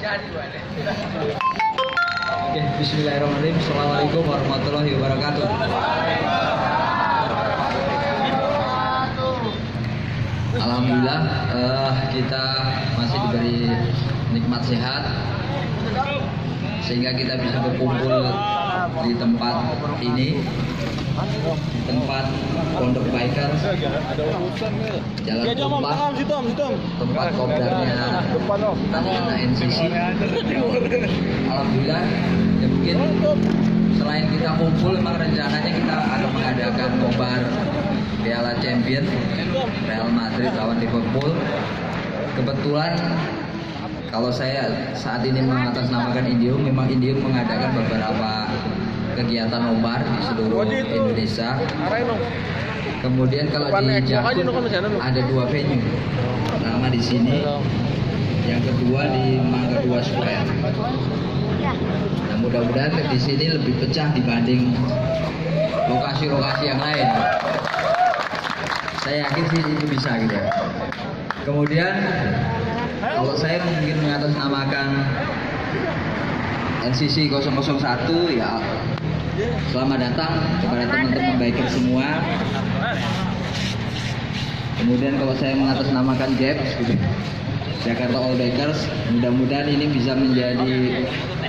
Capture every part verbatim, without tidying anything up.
Oke, bismillahirrahmanirrahim. Assalamualaikum warahmatullahi wabarakatuh. Alhamdulillah uh, kita masih diberi nikmat sehat sehingga kita bisa berkumpul di tempat ini, di tempat Pondok Biker Jalan Tumpah, tempat kopdarnya anak-anak N C C. Alhamdulillah ya, mungkin selain kita kumpul, memang rencananya kita akan mengadakan nobar Piala Champion Real Madrid lawan Liverpool. Kebetulan kalau saya saat ini mengatasnamakan Indium, memang Indium mengadakan beberapa kegiatan nobar di seluruh Indonesia. Kemudian kalau di Jakun ada dua venue, pertama di sini, yang kedua di Mangga Dua Square. Nah, mudah-mudahan di sini lebih pecah dibanding lokasi-lokasi yang lain. Saya yakin sih itu bisa gitu ya. Kemudian kalau saya mungkin mengatasnamakan N C C nol nol satu, ya selamat datang kepada teman-teman biker semua. Kemudian kalau saya mengatasnamakan J E P S gitu, Jakarta All Bikers, mudah-mudahan ini bisa menjadi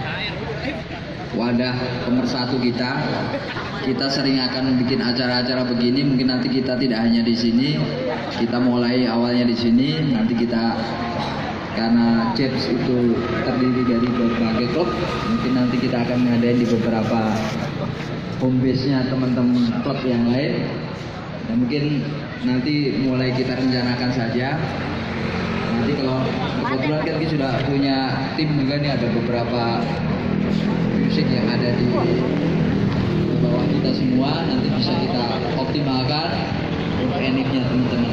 wadah pemersatu kita. Kita sering akan bikin acara-acara begini, mungkin nanti kita tidak hanya di sini, kita mulai awalnya di sini, nanti kita karena J E P S itu terdiri dari berbagai klub, mungkin nanti kita akan mengadain di beberapa home base-nya teman-teman klub yang lain. Dan mungkin nanti mulai kita rencanakan saja. Nanti kalau kebetulan kan kita sudah punya tim juga nih, ada beberapa musik yang ada di bawah kita semua, nanti bisa kita optimalkan untuk enaknya teman-teman.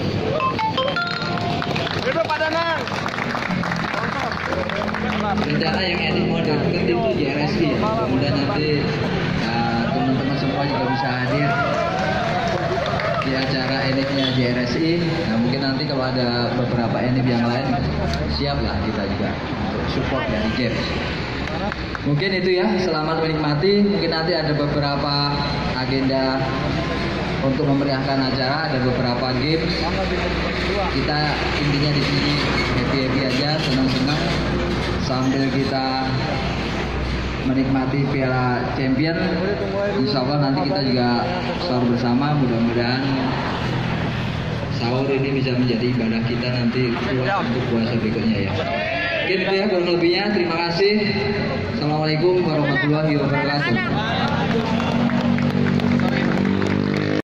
Rencana yang enik mau deket itu J R S I ya. Kemudian nanti teman-teman semua juga bisa hadir di acara enaknya J R S I. Nah, mungkin nanti kalau ada beberapa enik yang lain, siap lah kita juga untuk support dari J E P S. Mungkin itu ya, selamat menikmati. Mungkin nanti ada beberapa agenda untuk memeriahkan acara, ada beberapa games. Kita intinya di sini happy-happy aja, senang-senang sambil kita menikmati Piala Champion. Insya Allah nanti kita juga sahur bersama. Mudah-mudahan sahur ini bisa menjadi ibadah kita nanti untuk puasa berikutnya ya. Mungkin itu ya kurang lebihnya. Terima kasih. Assalamualaikum warahmatullahi wabarakatuh.